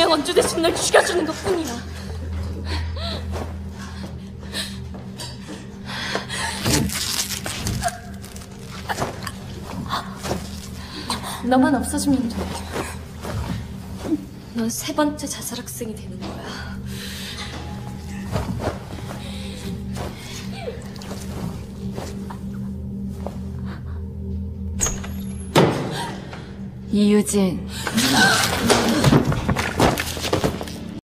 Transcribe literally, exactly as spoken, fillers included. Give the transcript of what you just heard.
원주 대신 널 죽여주는 것뿐이야. 너만 없어지면 돼. 넌 세 번째 자살학생이 되는 거야. 이유진.